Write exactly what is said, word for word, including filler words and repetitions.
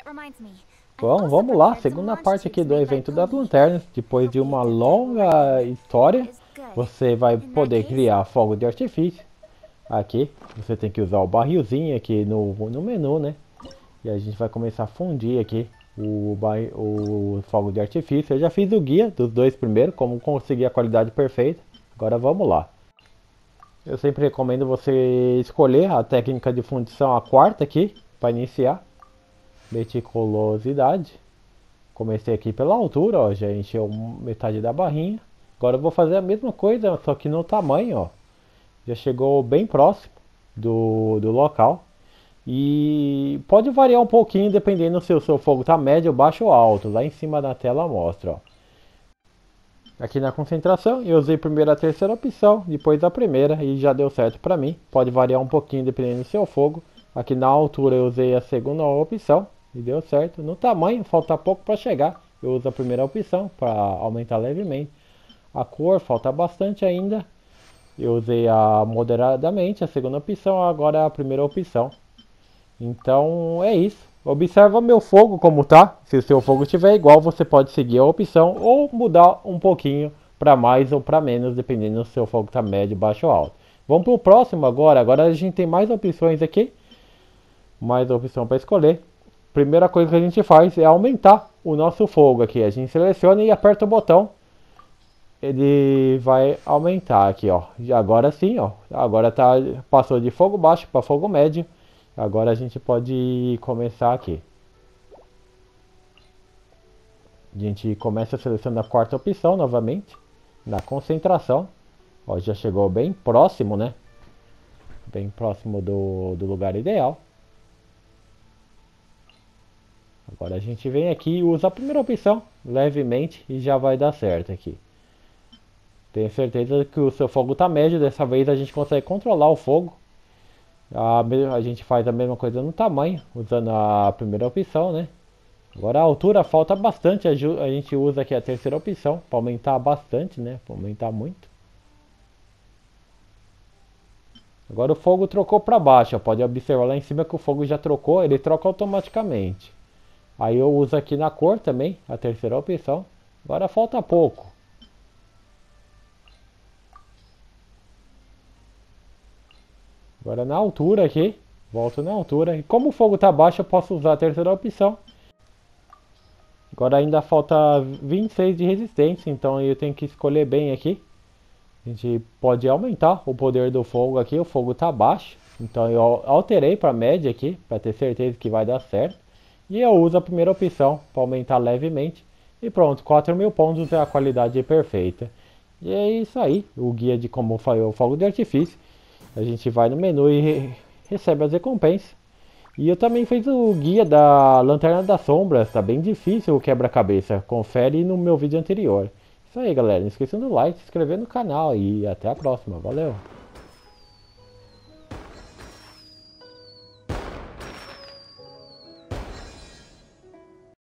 Bom, vamos lá, segunda parte aqui do evento das lanternas. Depois de uma longa história, você vai poder criar fogo de artifício. Aqui, você tem que usar o barrilzinho aqui no, no menu, né? E a gente vai começar a fundir aqui o, o fogo de artifício. Eu já fiz o guia dos dois primeiros, como conseguir a qualidade perfeita. Agora vamos lá. Eu sempre recomendo você escolher a técnica de fundição, a quarta aqui, para iniciar. Meticulosidade. Comecei aqui pela altura, ó, já encheu metade da barrinha. Agora eu vou fazer a mesma coisa, só que no tamanho, ó. Já chegou bem próximo do, do local. E pode variar um pouquinho dependendo se o seu fogo está médio, baixo ou alto. Lá em cima da tela mostra, ó. Aqui na concentração eu usei primeiro a terceira opção, depois a primeira e já deu certo para mim. Pode variar um pouquinho dependendo do seu fogo. Aqui na altura eu usei a segunda opção e deu certo. No tamanho falta pouco para chegar. Eu uso a primeira opção para aumentar levemente. A cor falta bastante ainda. Eu usei a moderadamente, a segunda opção, agora a primeira opção. Então é isso. Observa meu fogo como tá. Se o seu fogo estiver igual, você pode seguir a opção ou mudar um pouquinho para mais ou para menos, dependendo se o seu fogo tá médio, baixo ou alto. Vamos para o próximo agora. Agora a gente tem mais opções aqui. Mais opção para escolher. Primeira coisa que a gente faz é aumentar o nosso fogo aqui. A gente seleciona e aperta o botão. Ele vai aumentar aqui, ó. E agora sim, ó. Agora tá, passou de fogo baixo para fogo médio. Agora a gente pode começar aqui. A gente começa selecionando a quarta opção novamente. Na concentração. Ó, já chegou bem próximo, né? Bem próximo do, do lugar ideal. Agora a gente vem aqui e usa a primeira opção levemente e já vai dar certo aqui. Tenho certeza que o seu fogo está médio. Dessa vez a gente consegue controlar o fogo. A, a gente faz a mesma coisa no tamanho, usando a primeira opção, né? Agora a altura falta bastante. A, a gente usa aqui a terceira opção para aumentar bastante, né? Para aumentar muito. Agora o fogo trocou para baixo. Ó. Pode observar lá em cima que o fogo já trocou. Ele troca automaticamente. Aí eu uso aqui na cor também, a terceira opção. Agora falta pouco. Agora na altura aqui, volto na altura. E como o fogo está baixo, eu posso usar a terceira opção. Agora ainda falta vinte e seis de resistência, então eu tenho que escolher bem aqui. A gente pode aumentar o poder do fogo aqui, o fogo está baixo. Então eu alterei para média aqui, para ter certeza que vai dar certo. E eu uso a primeira opção para aumentar levemente. E pronto, quatro mil pontos é a qualidade perfeita. E é isso aí, o guia de como foi o fogo de artifício. A gente vai no menu e re recebe as recompensas. E eu também fiz o guia da Lanterna das Sombras. Tá bem difícil o quebra-cabeça. Confere no meu vídeo anterior. Isso aí, galera. Não esqueçam do like, se inscrever no canal. E até a próxima. Valeu!